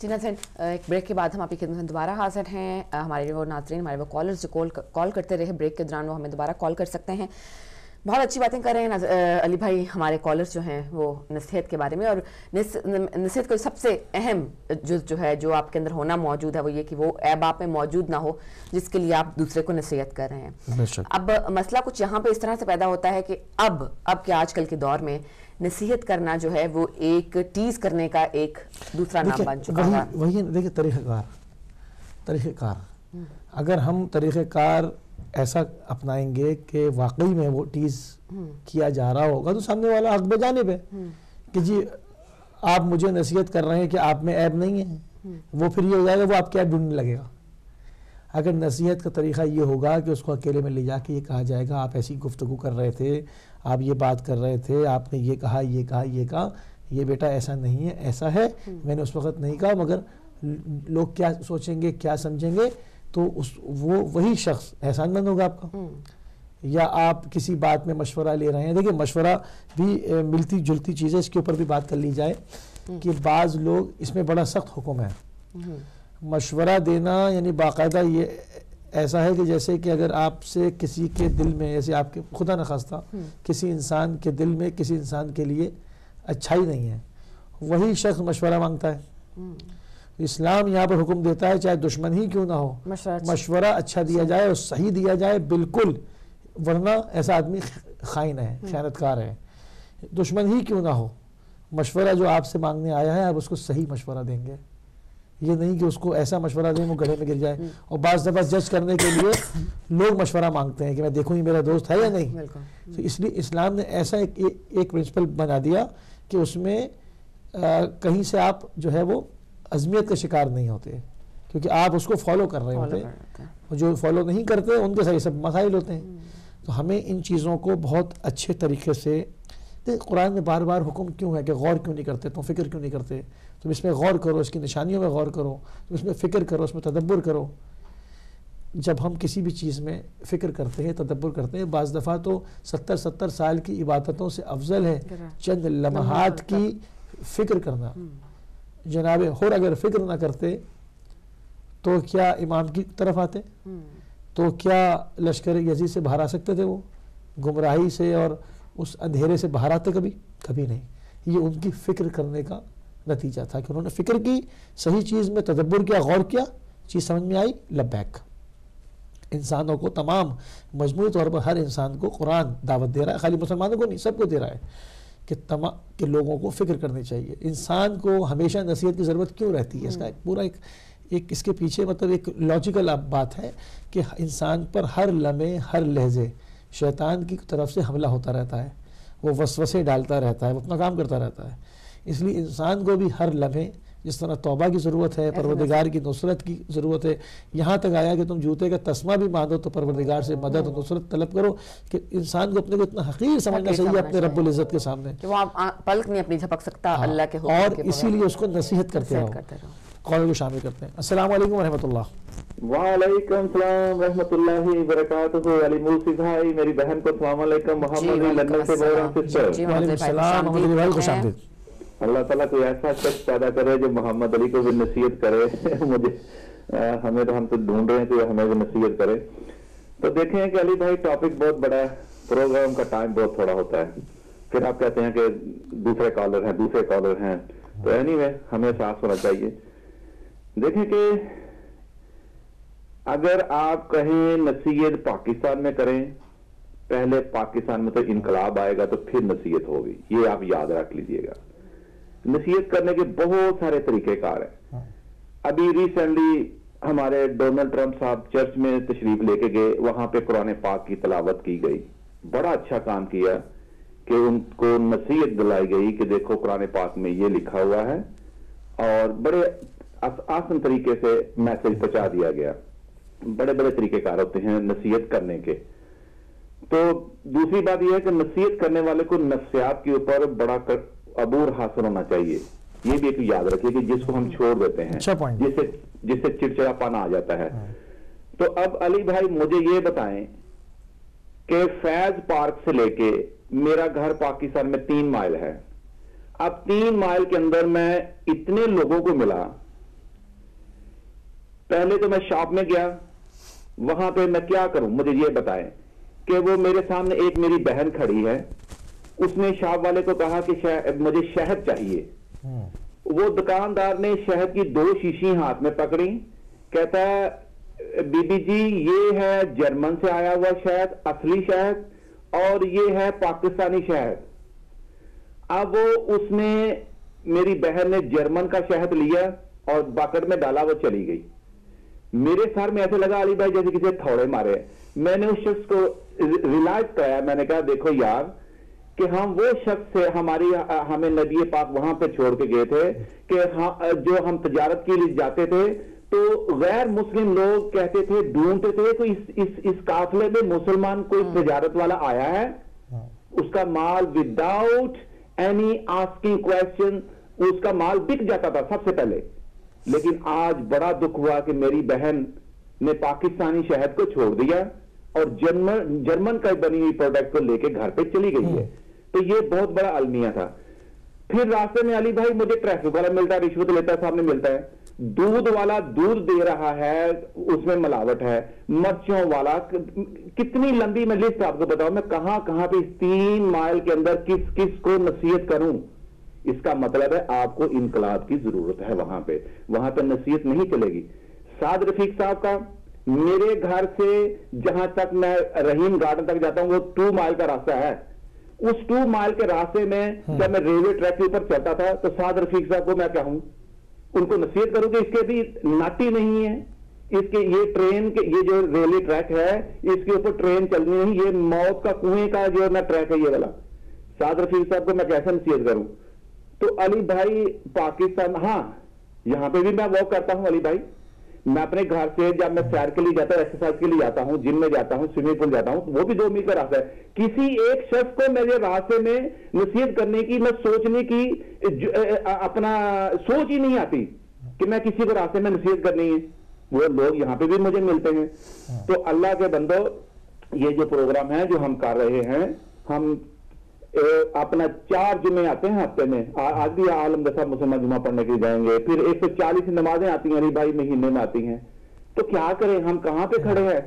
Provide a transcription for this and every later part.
جی ناظرین، ایک بریک کے بعد ہم آپ کی خدمت میں دوبارہ حاضر ہیں. ہمارے وہ ناظرین، ہمارے وہ کالرز جو کال کرتے رہے بریک کے دوران، وہ ہمیں دوبارہ کال کر سکتے ہیں. بہت اچھی باتیں کر رہے ہیں علی بھائی ہمارے کالرز جو ہیں وہ نصیحت کے بارے میں. اور نصیحت کا سب سے اہم جو ہے جو آپ کے اندر ہونا موجود ہے وہ یہ کہ وہ عیب آپ میں موجود نہ ہو جس کے لیے آپ دوسرے کو نصیحت کر رہے ہیں. اب مسئلہ کچھ یہاں پہ اس طرح سے پیدا ہوتا ہے کہ اب کے آج کل کے دور میں نصیحت کرنا جو ہے وہ ایک ٹیز کرنے کا ایک دوسرا نام بن چکا ہے. وہی دیکھیں طریقہ کار اگر ہم طریقہ کار ایسا اپنائیں گے کہ واقعی میں وہ ٹیز کیا جا رہا ہوگا تو سامنے والا حق بجانب ہے کہ جی آپ مجھے نصیحت کر رہے ہیں کہ آپ میں عیب نہیں ہے، وہ پھر یہ ہو جائے گا وہ آپ کے عیب ڈھونڈنے لگے گا. اگر نصیحت کا طریقہ یہ ہوگا کہ اس کو اکیلے میں لے جا کے یہ کہا جائے گا آپ ایسی گفتگو کر رہے تھے، آپ یہ بات کر رہے تھے، آپ نے یہ کہا یہ بیٹا ایسا نہیں ہے، ایسا ہے، میں نے اس وقت نہیں کہا مگر لوگ کیا سوچیں گے کیا سمجھیں گے، تو وہی شخص احسان مند ہوگا آپ کا. یا آپ کسی بات میں مشورہ لے رہے ہیں، دیکھیں مشورہ بھی ملتی جلتی چیزیں، اس کے اوپر بھی بات کر لی جائے کہ بعض لوگ اس میں بڑا سخت حکم ہے. مشورہ دینا یعنی باقاعدہ یہ ایسا ہے کہ جیسے کہ اگر آپ سے کسی کے دل میں، جیسے آپ کے خدا نخواستہ کسی انسان کے دل میں کسی انسان کے لیے اچھائی نہیں ہے، وہی شخص مشورہ مانگتا ہے. اسلام یہاں پر حکم دیتا ہے چاہے دشمن ہی کیوں نہ ہو مشورہ اچھا دیا جائے اور صحیح دیا جائے بالکل، ورنہ ایسا آدمی خائن ہے، خیانت کار ہے. دشمن ہی کیوں نہ ہو مشورہ جو آپ سے مانگنے آیا ہے آپ اس کو صحیح مشورہ دیں گے، یہ نہیں کہ اس کو ایسا مشورہ دیں وہ گڑھے میں گر جائے. اور بعض دفعہ جج کرنے کے لیے لوگ مشورہ مانگتے ہیں کہ میں دیکھوں یہ میرا دوست ہے یا نہیں. تو اس لیے اسلام نے ایسا ایک پرنسپل بنا دیا کہ اس میں کہیں سے آپ جو ہے وہ عظمیت کا شکار نہیں ہوتے کیونکہ آپ اس کو فالو کر رہے ہوتے ہیں، اور جو فالو نہیں کرتے ان کے ساتھ یہ سب مسائل ہوتے ہیں. تو ہمیں ان چیزوں کو بہت اچھے طریقے سے، قرآن میں بار بار حکم کیوں ہے کہ غور کیوں نہیں کرتے، تم فکر کیوں نہیں کرتے، تم اس میں غور کرو، اس کی نشانیوں میں غور کرو، تم اس میں فکر کرو، اس میں تدبر کرو. جب ہم کسی بھی چیز میں فکر کرتے ہیں، تدبر کرتے ہیں، بعض دفعہ تو 70 سال کی عبادتوں سے افضل ہے چند لمحات کی فکر کرنا. جناب اور اگر فکر نہ کرتے تو کیا امام کی طرف آتے، تو کیا لشکر یزید سے باہر آ سکتے تھے؟ وہ گمراہی سے اور اس اندھیرے سے باہر آتے کبھی نہیں. یہ ان کی فکر کرنے کا نتیجہ تھا کہ انہوں نے فکر کی، صحیح چیز میں تدبر کیا، غور کیا، چیز سمجھ میں آئی، لبیک. انسانوں کو تمام مجموعی طور پر ہر انسان کو قرآن دعوت دے رہا ہے، خالی مسلمانوں کو نہیں سب کو دے رہا ہے کہ لوگوں کو فکر کرنی چاہیے. انسان کو ہمیشہ نصیحت کی ضرورت کیوں رہتی ہے؟ اس کا ایک پورا ایک اس کے پیچھے مطلب ایک لاجیکل بات ہے کہ انسان پر ہر لمحے ہر لہجے شیطان کی طرف سے حملہ ہوتا رہتا ہے، وہ وسوسے ڈالتا رہتا ہے، وہ اپنا کام کرتا رہتا ہے. اس لیے انسان کو بھی ہر لمحے جس طرح توبہ کی ضرورت ہے، پروردگار کی نصرت کی ضرورت ہے. یہاں تک آیا کہ تم جوتے کا تسمہ بھی باندھو تو پروردگار سے مدد و نصرت طلب کرو، کہ انسان کو اپنے کو اتنا حقیر سمجھنا چاہیے اپنے رب العزت کے سامنے کہ وہ پلک نہیں اپنی جھپک سکتا اللہ کے حکم کے اور اسی لیے اس کو نصیحت کرتے رہو. کالر کو شامل کرتے ہیں. السلام علیکم ورحمۃ اللہ. وعلیکم السلام ورحمۃ اللہ وبرکاتہ. علی موسی بھائی، میری بہن کو السلام علیکم. محمد علی لندن سے بول رہا ہوں سسٹر. وعلیکم السلام محمد علی بھائی، خوش آمدید. اللہ تعالیٰ کوئی ایسا شخص پیدا کرے جو محمد علی کو بھی نصیحت کرے. مجھے ہم تو ڈھونڈ رہے ہیں کہ ہمیں بھی نصیحت کرے. تو دیکھیں کہ علی بھائی ٹاپک بہت بڑا ہے، پروگرام کا ٹائم بہت تھوڑا ہوتا ہے، پھر آپ کہتے ہیں کہ دوسرے کالر ہیں. تو اینی وے ہمیں ساتھ ہونا چاہیے. دیکھیں کہ اگر آپ کہیں نصیحت پاکستان میں کریں، پہلے پاکستان میں تو انقلاب آئے گا تو پھر نصیحت ہوگی، یہ آپ یاد رکھ لیجئے گا. نصیحت کرنے کے بہت سارے طریقہ کار ہیں. ابھی ریسنٹلی ہمارے ڈونلڈ ٹرمپ صاحب چرچ میں تشریف لے کے گئے، وہاں پہ قرآن پاک کی تلاوت کی گئی. بڑا اچھا کام کیا کہ ان کو نصیحت دلائی گئی کہ دیکھو قرآن پاک میں یہ لکھا ہوا ہے، اور بڑے آسان طریقے سے میسج پہنچا دیا گیا. بڑے بڑے طریقہ کار ہوتے ہیں نصیحت کرنے کے. تو دوسری بات یہ ہے کہ نصیحت کرنے والے کو نفسیات کے اوپر بڑا عبور حاصل ہونا چاہیے. یہ بھی ایک یاد رکھیے کہ جس کو ہم چھوڑ دیتے ہیں، جس سے چڑچڑا پن آ جاتا ہے. تو اب علی بھائی مجھے یہ بتائیں کہ فیض پارک سے لے کے میرا گھر پاکستان میں 3 مائل ہے. اب 3 مائل کے اندر میں اتنے لوگوں کو ملا پہلے تو میں شاپ میں گیا, وہاں پہ میں کیا کروں مجھے یہ بتائیں کہ وہ میرے سامنے ایک میری بہن کھڑی ہے, اس نے شاپ والے کو کہا کہ مجھے شہد چاہیے. وہ دکاندار نے شہد کی 2 شیشی ہاتھ میں پکڑی, کہتا ہے بی بی جی یہ ہے جرمن سے آیا ہوا شہد, اصلی شہد, اور یہ ہے پاکستانی شہد. اب وہ اس نے میری بہن نے جرمن کا شہد لیا اور باکٹ میں ڈالا, وہ چلی گئی. میرے سر میں ایسے لگا علی بھائی جیسے کسی تھوڑے مارے. میں نے اس شخص کو ریلائز کرایا, میں نے کہا دیکھو یار کہ ہم وہ شخص سے ہمیں نبی پاک وہاں پہ چھوڑ کے گئے تھے کہ جو ہم تجارت کے لیے جاتے تھے تو غیر مسلم لوگ کہتے تھے, ڈھونڈتے تھے کوئی اس قافلے میں مسلمان کوئی تجارت والا آیا ہے, اس کا مال وداؤٹ اینی آسکنگ کویسچن اس کا مال بک جاتا تھا سب سے پہلے. لیکن آج بڑا دکھ ہوا کہ میری بہن نے پاکستانی شہد کو چھوڑ دیا اور جرمن کا بنی ہوئی پروڈکٹ کو لے کے گھر پہ چلی گئی ہے. تو یہ بہت بڑا المیہ تھا. پھر راستے میں علی بھائی مجھے ٹریفک والا ملتا ہے, رشوت لیتا ہے, سامنے ملتا ہے, دودھ والا دودھ دے رہا ہے, اس میں ملاوٹ ہے, مرچوں والا, کتنی لمبی میں لسٹ آپ کو بتاؤں میں کہاں کہاں پہ 3 مائل کے اندر کس کس کو نصیحت کروں. اس کا مطلب ہے آپ کو انقلاب کی ضرورت ہے. وہاں پہ نصیحت نہیں چلے گی. سعد رفیق صاحب کا میرے گھر سے جہاں تک میں رحیم گارڈن تک جاتا ہوں وہ 2 مائل کا راستہ ہے. اس 2 مائل کے راستے میں جب میں ریلوے ٹریک کے اوپر چلتا تھا تو سعد رفیق صاحب کو میں کہوں, ان کو نصیحت کروں کہ اس کے بھی ناٹی نہیں ہے, اس کے یہ ٹرین کے یہ جو ریلوے ٹریک ہے اس کے اوپر ٹرین چلنی نہیں, یہ موت کا کنویں کا جو نا ٹریک ہے یہ والا. سعد رفیق صاحب کو میں کیسے نصیحت کروں. تو علی بھائی پاکستان, ہاں یہاں پہ بھی میں واک کرتا ہوں علی بھائی. میں اپنے گھر سے جب میں سیر کے لیے جاتا ہوں, ایکسرسائز کے لیے جاتا ہوں, جم میں جاتا ہوں, سوئمنگ پول جاتا ہوں, وہ بھی 2 میل کا راستہ ہے. کسی ایک شخص کو میرے راستے میں نصیحت کرنے کی, میں سوچنے کی اپنا سوچ ہی نہیں آتی کہ میں کسی کو راستے میں نصیحت کرنی ہے. وہ لوگ یہاں پہ بھی مجھے ملتے ہیں. تو اللہ کے بندو, یہ جو پروگرام ہے جو ہم کر رہے ہیں, ہم اپنا 4 جمعے آتے ہیں ہفتے میں. آج بھی عالم دسا مسلمان جمعہ پڑھنے کے لیے جائیں گے. پھر 140 نمازیں آتی ہیں علی بھائی مہینے میں آتی ہیں. تو کیا کریں, ہم کہاں پہ کھڑے ہیں,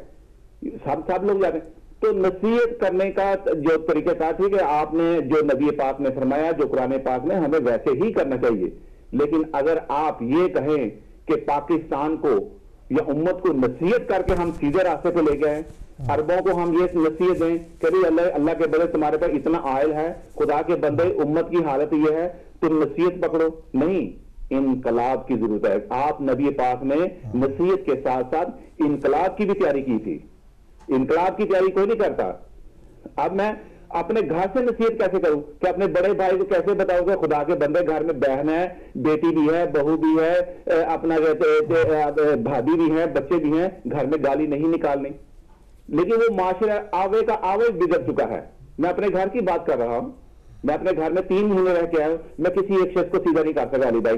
سب لوگ جاتے ہیں. تو نصیحت کرنے کا جو طریقہ کار تھی کہ آپ نے جو نبی پاک نے فرمایا, جو قرآن پاک نے, ہمیں ویسے ہی کرنا چاہیے. لیکن اگر آپ یہ کہیں کہ پاکستان کو یا امت کو نصیحت کر کے ہم سیدھے راستے پہ لے گئے, عربوں کو ہم یہ نصیحت دیں کہ اللہ کے بندے تمہارے پاس اتنا آئل ہے, خدا کے بندے امت کی حالت یہ ہے, تم نصیحت پکڑو. نہیں, انقلاب کی ضرورت ہے. آپ نبی پاک نے نصیحت کے ساتھ ساتھ انقلاب کی بھی تیاری کی تھی. انقلاب کی تیاری کوئی نہیں کرتا. اب میں اپنے گھر سے نصیحت کیسے کروں کہ اپنے بڑے بھائی کو کیسے بتاؤں کہ خدا کے بندے گھر میں بہن ہے, بیٹی بھی ہے, بہو بھی ہے, اپنا بھابھی بھی ہے, بچے بھی ہیں, گھر میں گالی نہیں نکالنی. لیکن وہ معاشرہ آوے کا آوے بگڑ چکا ہے. میں اپنے گھر کی بات کر رہا ہوں. میں اپنے گھر میں 3 مہینے رہ کے آیا ہوں. میں کسی ایک شخص کو سیدھا نہیں کر سکا علی بھائی.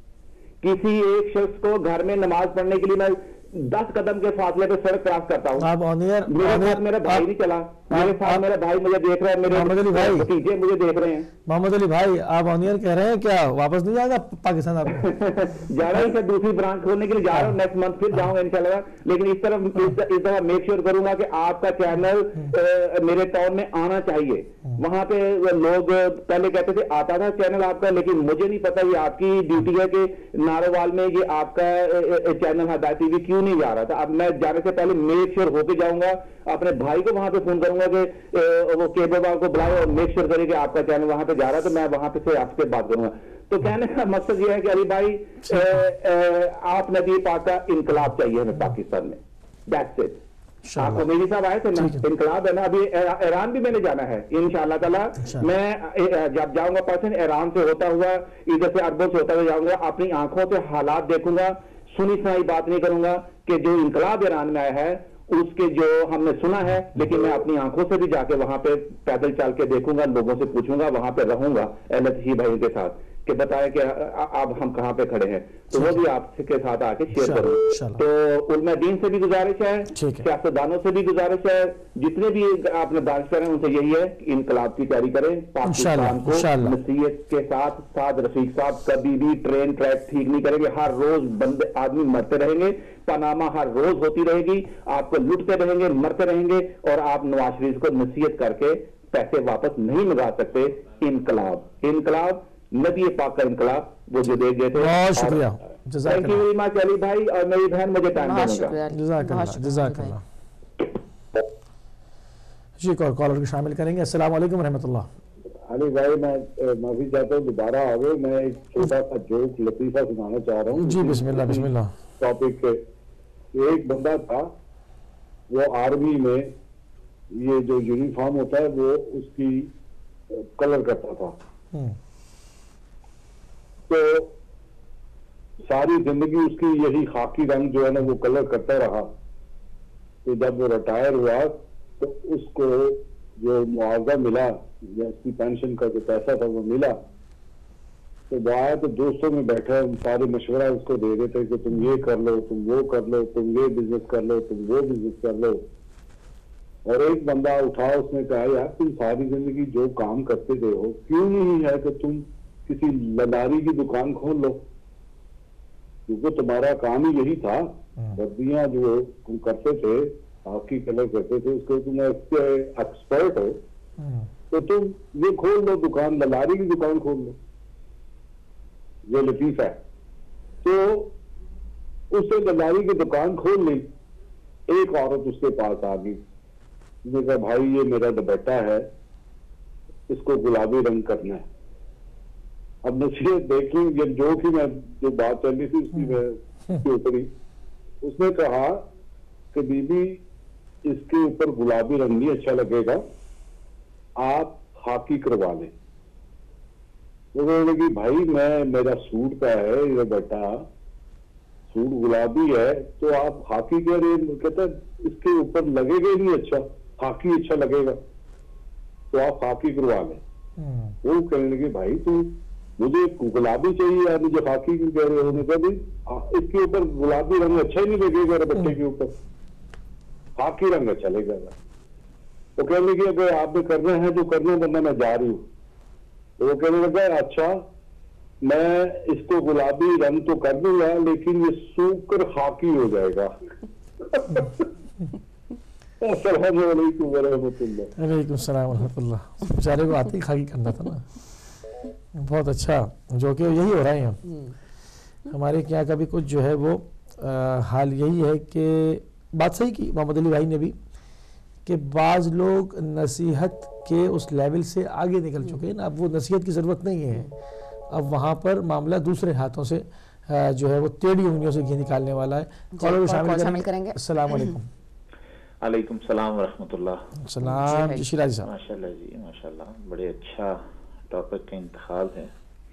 کسی ایک شخص کو گھر میں نماز پڑھنے کے لیے میں 10 قدم کے فاصلے پہ سڑک کراس کرتا ہوں. میرے ساتھ میرا بھائی نہیں چلا, میرے ساتھ میرا بھائی مجھے دیکھ رہا ہے, میرے بھتیجے مجھے دیکھ رہے ہیں. محمد علی بھائی, آپ آنیئر کہہ رہے ہیں کیا واپس نہیں جائے گا پاکستان؟ آپ جا رہا ہوں سر, دوسری برانچ کھولنے کے لیے جا رہا ہوں, نیکسٹ منتھ پھر جاؤں گا انشاءاللہ. لیکن اس طرح میک شیور کروں گا کہ آپ کا چینل میرے ٹاؤن میں آنا چاہیے. وہاں پہ لوگ پہلے کہتے تھے آتا تھا چینل آپ کا, لیکن مجھے نہیں پتا یہ آپ کی ڈیوٹی ہے کہ ناروال میں یہ آپ کا چینل ہدایت ٹی وی کیوں نہیں جا رہا تھا. اب میں جانے سے پہلے میک شیور ہو کے جاؤں گا, اپنے بھائی کو وہاں پہ فون کروں گا کہ وہ کیبل والوں کو بلائے اور میک شیور کرے کہ آپ کا چینل وہاں پہ جا رہا ہے, تو میں وہاں پہ سے آپ سے بات کروں گا. تو کہنے کا مقصد یہ ہے کہ علی بھائی آپ نبی پاک کا انقلاب چاہیے ہمیں پاکستان میں. That's it. آپ کو میری صاحب آئے تھے نا, انقلاب ہے نا. ابھی ایران بھی میں نے جانا ہے انشاءاللہ تعالیٰ. میں جب جاؤں گا پرسن ایران سے ہوتا ہوا, ادھر سے عربوں سے ہوتا ہوا جاؤں گا, اپنی آنکھوں سے حالات دیکھوں گا, سنی سنائی بات نہیں کروں گا کہ جو انقلاب ایران میں آیا ہے اس کے جو ہم نے سنا ہے, لیکن میں اپنی آنکھوں سے بھی جا کے وہاں پہ پیدل چل کے دیکھوں گا, لوگوں سے پوچھوں گا, وہاں پہ رہوں گا اہل تشیع بھائی کے ساتھ کہ بتائیں کہ اب ہم کہاں پہ کھڑے ہیں، تو وہ بھی آپ کے ساتھ آ کے شیئر کروں. تو علماء دین سے بھی گزارش ہے، سیاستدانوں سے بھی گزارش ہے، جتنے بھی آپ نے دانشور ہیں ان سے یہی ہے کہ انقلاب کی تیاری کریں. پاکستان کو نصیحت کے ساتھ ساتھ رفیق صاحب کبھی بھی ٹرین ٹریک ٹھیک نہیں کریں گے. ہر روز بندے آدمی مرتے رہیں گے، پاناما ہر روز ہوتی رہے گی، آپ کو لٹتے رہیں گے، مرتے رہیں گے، اور آپ نواز شریف کو نصیحت کر کے پیسے واپس نہیں منگا سکتے. انقلاب نبی پاک کا انقلاب وہ جو دے گئے تھے. بہت شکریہ، thank you very much Ali بھائی، اور میری بہن مجھے ٹائم دینے کا. جزاک اللہ. جی ایک اور کالر کو شامل کریں گے. السلام علیکم ورحمۃ اللہ. علی بھائی میں معافی چاہتا ہوں دوبارہ آ گئے. میں ایک چھوٹا سا جوک لطیفہ سنانا چاہ رہا ہوں. جی بسم اللہ بسم اللہ. ٹاپک کے ایک بندہ تھا، وہ آرمی میں یہ جو یونیفارم ہوتا ہے وہ اس کی کلر کرتا تھا. تو ساری زندگی اس کی یہی خاکی رنگ جو ہے نا وہ کلر کرتا رہا. تو جب وہ ریٹائر ہوا تو اس کو جو معاوضہ ملا یا اس کی پینشن کا جو پیسہ تھا وہ ملا، تو وہ آیا تو دوستوں میں بیٹھا سارے مشورہ اس کو دے رہے تھے کہ تم یہ کر لو، تم وہ کر لو، تم یہ بزنس کر لو، تم وہ بزنس کر لو. اور ایک بندہ اٹھا، اس نے کہا یار تم ساری زندگی جو کام کرتے تھے ہو، کیوں نہیں ہے کہ تم کسی لداری کی دکان کھول لو، کیونکہ تمہارا کام ہی یہی تھا. وردیاں جو تم کرتے تھے، ہاکی کلر کرتے تھے، اس کو تم ایکسپرٹ ہو، تو تم یہ کھول لو دکان، لداری کی دکان کھول لو. یہ لطیفہ ہے. تو اس نے لداری کی دکان کھول لی. ایک عورت اس کے پاس آ گئی، اس نے کہا بھائی یہ میرا دوپٹہ ہے، اس کو گلابی رنگ کرنا ہے. اب نصیحت دیکھیں، یہ جو بات چل رہی تھی اس کی میں کے اوپر ہی اس نے کہا کہ بی بی اس کے اوپر گلابی رنگ نہیں اچھا لگے گا، آپ خاکی کروا لیں. وہ کہنے لگی بھائی میرا سوٹ کا ہے یہ بیٹا، سوٹ گلابی ہے تو آپ خاکی کہہ رہے. کہتا ہے اس کے اوپر لگے گا ہی نہیں اچھا، خاکی اچھا لگے گا تو آپ خاکی کروا لیں. وہ کہنے لگے بھائی تو مجھے گلابی چاہیے، آپ مجھے خاکی کیوں کہہ رہے ہو؟ کہ اس کے اوپر گلابی رنگ اچھا ہی نہیں لگے گا، بچے کے اوپر خاکی رنگ اچھا لگے گا. تو کہنے لگے اگر آپ نے کرنا ہے تو کرنا، ورنہ میں جا رہی ہوں. تو وہ کہنے لگا اچھا میں اس کو گلابی رنگ تو کر دوں گا لیکن یہ سوکھ کر خاکی ہو جائے گا. السلام علیکم ورحمۃ اللہ. وعلیکم السلام ورحمۃ اللہ. بیچارے کو آتے ہی خاکی کرنا تھا نا. بہت اچھا، جو کہ یہی ہو رہا ہے. ہمارے کیا کبھی کچھ جو ہے وہ حال یہی ہے کہ بات صحیح کی محمد علی بھائی نے بھی کہ بعض لوگ نصیحت کے اس لیول سے آگے نکل چکے ہیں نا. اب وہ نصیحت کی ضرورت نہیں ہے، اب وہاں پر معاملہ دوسرے ہاتھوں سے جو ہے وہ ٹیڑھی انگلیوں سے گھی نکالنے والا ہے. کالر شامل کریں گے. السلام علیکم. علیکم السلام ورحمۃ اللہ. السلام جی شیراز صاحب. ماشاء اللہ جی ماشاء اللہ، بڑے اچھا ٹاپک کا انتخاب ہے.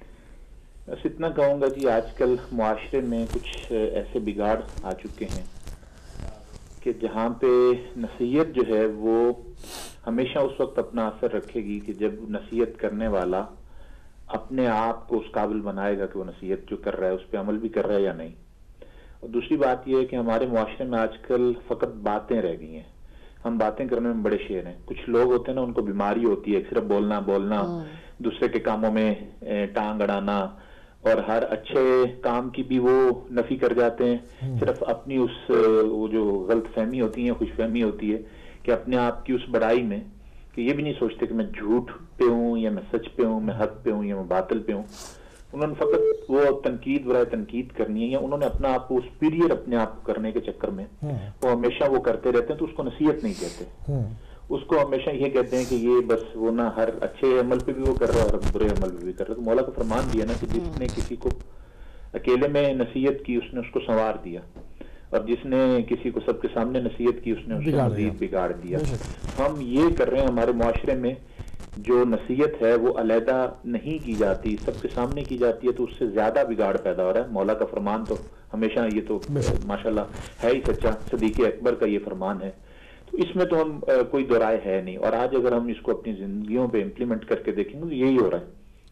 بس اتنا کہوں گا جی آج کل معاشرے میں کچھ ایسے بگاڑ آ چکے ہیں کہ جہاں پہ نصیحت جو ہے وہ ہمیشہ اس وقت اپنا اثر رکھے گی کہ جب نصیحت کرنے والا اپنے آپ کو اس قابل بنائے گا کہ وہ نصیحت جو کر رہا ہے اس پہ عمل بھی کر رہا ہے یا نہیں. اور دوسری بات یہ ہے کہ ہمارے معاشرے میں آج کل فقط باتیں رہ گئی ہیں. ہم باتیں کرنے میں بڑے شیر ہیں. کچھ لوگ ہوتے ہیں نا ان کو بیماری ہوتی ہے صرف بولنا دوسرے کے کاموں میں ٹانگ اڑانا، اور ہر اچھے کام کی بھی وہ نفی کر جاتے ہیں. صرف اپنی اس وہ جو غلط فہمی ہوتی ہے، خوش فہمی ہوتی ہے کہ اپنے آپ کی اس بڑائی میں کہ یہ بھی نہیں سوچتے کہ میں جھوٹ پہ ہوں یا میں سچ پہ ہوں، میں حق پہ ہوں یا میں باطل پہ ہوں. انہوں نے فقط وہ تنقید برائے تنقید کرنی ہے، یا انہوں نے اپنا آپ کو سپیریئر اپنے آپ کو کرنے کے چکر میں وہ ہمیشہ وہ کرتے رہتے ہیں. تو اس کو نصیحت نہیں کہتے، اس کو ہمیشہ یہ کہتے ہیں کہ یہ بس وہ نہ ہر اچھے عمل پہ بھی وہ کر رہا ہے اور برے عمل پہ بھی کر رہا ہے. تو مولا کا فرمان دیا نا کہ جس نے کسی کو اکیلے میں نصیحت کی اس نے اس کو سنوار دیا، اور جس نے کسی کو سب کے سامنے نصیحت کی اس نے اس کو مزید بگاڑ دیا. ہم یہ کر رہے ہیں، ہمارے معاشرے میں جو نصیحت ہے وہ علیحدہ نہیں کی جاتی، سب کے سامنے کی جاتی ہے، تو اس سے زیادہ بگاڑ پیدا ہو رہا ہے. مولا کا فرمان تو ہمیشہ یہ تو ماشاءاللہ ہے ہی سچا، صدیق اکبر کا یہ فرمان ہے. تو اس میں تو ہم کوئی دو رائے ہے نہیں. اور آج اگر ہم اس کو اپنی زندگیوں پہ امپلیمنٹ کر کے دیکھیں گے تو یہی ہو رہا ہے.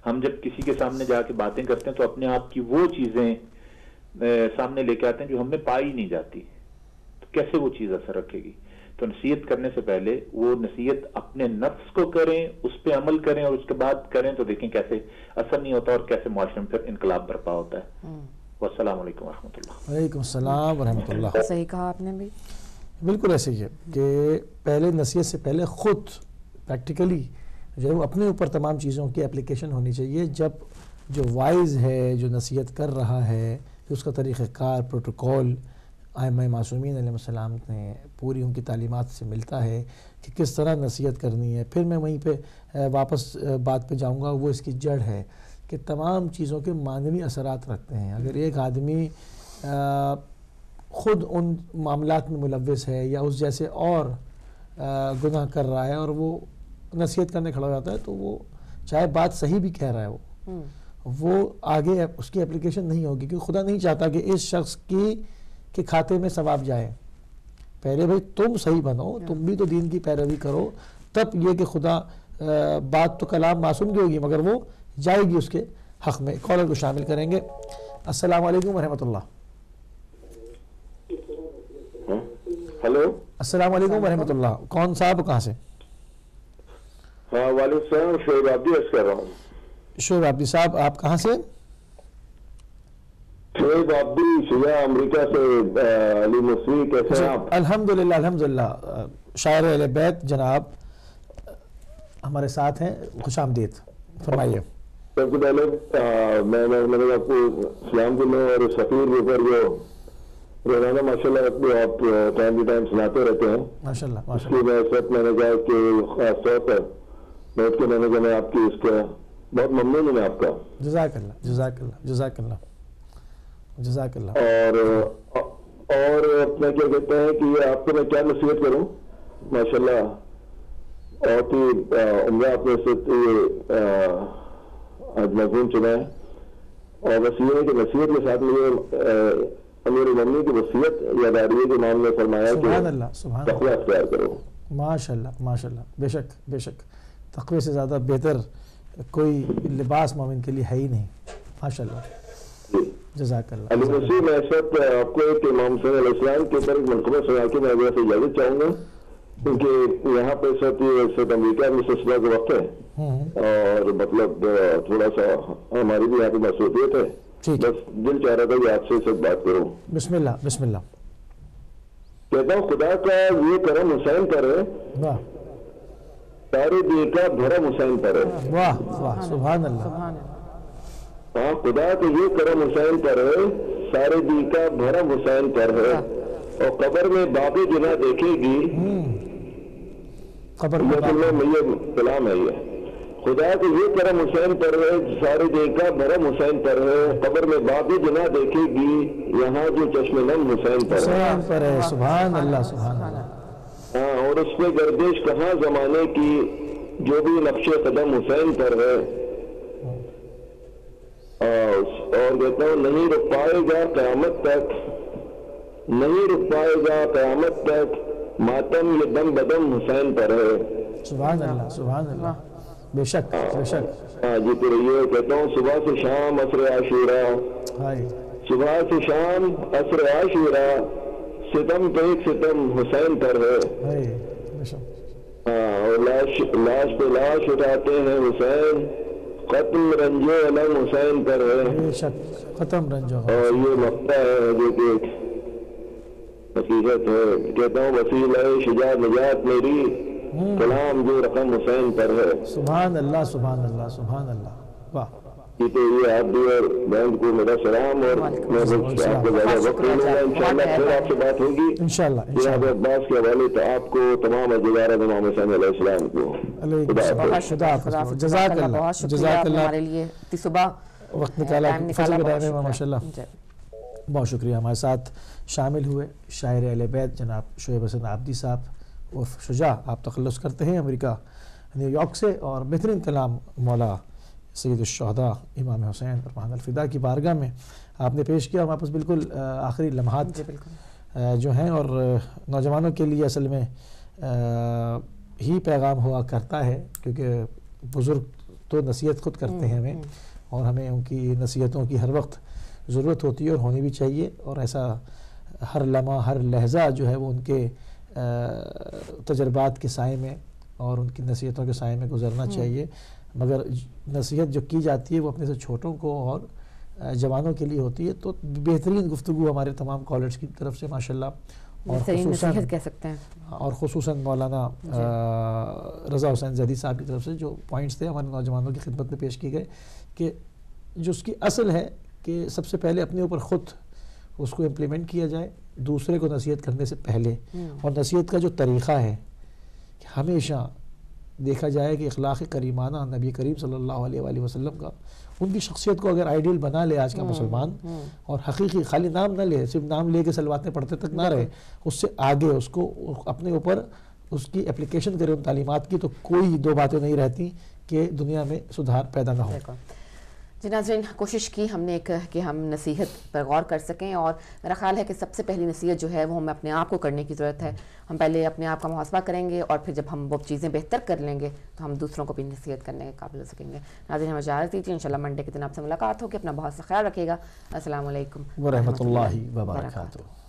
ہم جب کسی کے سامنے جا کے باتیں کرتے ہیں تو اپنے آپ کی وہ چیزیں سامنے لے کے آتے ہیں جو ہم میں پائی نہیں جاتی، تو کیسے وہ چیز اثر رکھے گی؟ تو نصیحت کرنے سے پہلے وہ نصیحت اپنے نفس کو کریں، اس پہ عمل کریں، اور اس کے بعد کریں تو دیکھیں کیسے اثر نہیں ہوتا اور کیسے معاشرے میں پھر انقلاب برپا ہوتا ہے۔ والسلام علیکم ورحمۃ اللہ۔ وعلیکم السلام ورحمۃ اللہ۔ صحیح کہا آپ نے بھی، بالکل ایسے ہی ہے کہ پہلے نصیحت سے پہلے خود پریکٹیکلی جو ہے وہ اپنے اوپر تمام چیزوں کی اپلیکیشن ہونی چاہیے۔ جب جو وائز ہے، جو نصیحت کر رہا ہے، اس کا طریقہ کار، پروٹوکول ائمہ معصومین علیہ السلام نے پوری ان کی تعلیمات سے ملتا ہے کہ کس طرح نصیحت کرنی ہے۔ پھر میں وہیں پہ واپس بات پہ جاؤں گا، وہ اس کی جڑ ہے کہ تمام چیزوں کے معنوی اثرات رکھتے ہیں۔ اگر ایک آدمی خود ان معاملات میں ملوث ہے یا اس جیسے اور گناہ کر رہا ہے اور وہ نصیحت کرنے کھڑا ہو جاتا ہے، تو وہ چاہے بات صحیح بھی کہہ رہا ہے، وہ آگے اس کی اپلیکیشن نہیں ہوگی، کیونکہ خدا نہیں چاہتا کہ اس شخص کے کھاتے میں ثواب جائے۔ پہلے بھائی تم صحیح بنو، تم بھی تو دین کی پیروی کرو، تب یہ کہ خدا بات تو کلام معصوم کی ہوگی مگر وہ جائے گی اس کے حق میں۔ کالر کو شامل کریں گے۔ السلام علیکم ورحمۃ اللہ۔ ہلو، السلام علیکم ورحمۃ اللہ۔ کون صاحب، کہاں سے؟ ہاں وعلیکم السلام، شعیب عبدی عرض کر رہا ہوں۔ شعیب عبدی صاحب، آپ کہاں سے؟ شعیب عبدی، شجاع، امریکہ سے۔ علی مصری، کیسے ہیں آپ؟ الحمدللہ الحمدللہ۔ شاعر اہل بیت جناب ہمارے ساتھ ہیں، خوش آمدید، فرمائیے۔ سب سے پہلے میں آپ کو سلام کرنا اور سفیر کے اوپر جو روزانہ ماشاءاللہ آپ ٹائم ٹو ٹائم سناتے رہتے ہیں، ماشاءاللہ اس ماشاءاللہ۔ کی میں اس وقت میں نے کہا کہ خاص طور پر بیٹھ کے میں نے کہا میں آپ کی اس کا بہت ممنون ہوں میں آپ کا۔ جزاک اللہ جزاک اللہ جزاک اللہ جزاک اللہ۔ اور اپنا کیا کہتے ہیں کہ آپ کو میں کیا نصیحت کروں، ماشاءاللہ بہت ہی عمدہ آپ نے سے آج مضمون چنا ہے، اور بس یہ ہے کہ نصیحت کے ساتھ مجھے امیر المومنین کی وصیت یاد آ رہی ہے کہ امام نے فرمایا سبحان اللہ کہ سبحان تقویٰ اللہ، اختیار کرو۔ ماشاءاللہ ماشاءاللہ، بے شک بے شک، تقوی سے زیادہ بہتر کوئی لباس مومن کے لیے ہے ہی نہیں، ماشاءاللہ، جی جزاک اللہ۔ علی مسیح، میں اس وقت آپ کو ایک امام صلی اللہ علیہ السلام کے اوپر ایک منقبہ سنا کے میں اجازت چاہوں گا، کیونکہ یہاں پہ اس وقت امریکہ میں سلسلہ کا وقت ہے اور مطلب تھوڑا سا ہماری بھی یہاں پہ مصروفیت ہے، بس دل چاہ رہا تھا کہ آپ سے سب بات کروں۔ بسم اللہ بسم اللہ۔ کہتا ہوں خدا کا یہ کرم حسین پر ہے، واہ سارے دین کا بھرم حسین پر ہے۔ واہ واہ، سبحان اللہ۔ سبحان اللہ۔ ہاں، خدا کا یہ کرم حسین پر ہے، سارے دین کا بھرم حسین پر ہے، اور قبر میں باقی جناح دیکھے گی، قبر میں یہ کلام ہے یہ، خدا کا یہ کرم حسین پر ہے، سارے دین کا بھرم حسین پر ہے، قبر میں باقی جناح دیکھے گی، یہاں جو چشم نم حسین پر ہے۔ حسین پر ہے، سبحان اللہ سبحان اللہ۔ ہاں، اور اس میں گردش کہاں زمانے کی، جو بھی نقش قدم حسین پر ہے، اور کہتا ہوں نہیں رک پائے گا قیامت تک، نہیں رک پائے گا قیامت تک، ماتم یہ دم بدم حسین پر ہے۔ سبحان اللہ سبحان اللہ، بے شک بے شک۔ ہاں جی، تو یہ کہتا ہوں صبح سے شام عصر عاشورہ، ہائے، صبح سے شام عصر عاشورہ، ستم پہ ایک ستم حسین پر ہے۔ ہائے، بے شک۔ ہاں، اور لاش پہ لاش اٹھاتے ہیں حسین، ختم رنجو علم حسین پر ہے۔ بے شک، ختم رنجو۔ اور یہ مقطع ہے جو کہ حقیقت ہے، کہتا ہوں وسیلہ شجاع نجات میری، کلام جو رقم حسین پر ہے۔ سبحان اللہ سبحان اللہ سبحان اللہ، واہ۔ جی، تو یہ آپ بھی اور بہن کو میرا سلام، اور میں آپ کو زیادہ وقت نہیں لوں گا، انشاءاللہ پھر آپ سے بات ہوگی انشاءاللہ جناب عباس کے حوالے تو آپ کو تمام اجزار امام حسین علیہ السلام کو جزاک اللہ بہت شکریہ جزاک آپ نے اللہ، ہمارے لیے اتنی صبح وقت نکالا، فجر کے ٹائم میں ماشاءاللہ۔ جی۔ بہت شکریہ، ہمارے ساتھ شامل ہوئے شاعر اہل بیت جناب شعیب حسن عابدی صاحب اور شجاع، آپ تخلص کرتے ہیں امریکہ نیو یارک سے، اور بہترین کلام مولا سید الشہداء امام حسین اور مہان الفدا کی بارگاہ میں آپ نے پیش کیا۔ ہمارے پاس بالکل آخری لمحات جو ہیں، اور نوجوانوں کے لیے اصل میں ہی پیغام ہوا کرتا ہے، کیونکہ بزرگ تو نصیحت خود کرتے ہیں ہمیں، اور ہمیں ان کی نصیحتوں کی ہر وقت ضرورت ہوتی ہے اور ہونی بھی چاہیے، اور ایسا ہر لمحہ ہر لحظہ جو ہے وہ ان کے تجربات کے سائے میں اور ان کی نصیحتوں کے سائے میں گزرنا چاہیے. مگر نصیحت جو کی جاتی ہے وہ اپنے سے چھوٹوں کو اور جوانوں کے لیے ہوتی ہے. تو بہترین گفتگو ہمارے تمام کالرز کی طرف سے ماشاءاللہ، اور نصیحت کہہ سکتے ہیں، اور خصوصاً مولانا رضا حسین زیدی صاحب کی طرف سے جو پوائنٹس تھے ہمارے نوجوانوں کی خدمت میں پیش کی گئے، کہ جو اس کی اصل ہے کہ سب سے پہلے اپنے اوپر خود اس کو امپلیمنٹ کیا جائے دوسرے کو نصیحت کرنے سے پہلے. اور نصیحت کا جو طریقہ ہے کہ ہمیشہ دیکھا جائے کہ اخلاق کریمانہ نبی کریم صلی اللہ علیہ وآلہ وسلم کا، ان کی شخصیت کو اگر آئیڈیل بنا لے آج کا مسلمان، اور حقیقی خالی نام نہ لے، صرف نام لے کے صلواتیں پڑھتے تک نہ رہے، اس سے آگے اس کو اپنے اوپر اس کی اپلیکیشن کرے ان تعلیمات کی، تو کوئی دو باتیں نہیں رہتی کہ دنیا میں سدھار پیدا نہ ہو. جی ناظرین، کوشش کی ہم نے کہ ہم نصیحت پر غور کر سکیں، اور میرا خیال ہے کہ سب سے پہلی نصیحت جو ہے وہ ہمیں اپنے آپ کو کرنے کی ضرورت ہے. ہم پہلے اپنے آپ کا محاسبہ کریں گے، اور پھر جب ہم وہ چیزیں بہتر کر لیں گے تو ہم دوسروں کو بھی نصیحت کرنے کے قابل ہو سکیں گے. ناظرین، ہمیں اجازت دیجیے، انشاءاللہ منڈے کے دن آپ سے ملاقات ہوگی. اپنا بہت سا خیال رکھیے گا. السلام علیکم ورحمۃ اللہ وبرکاتہ.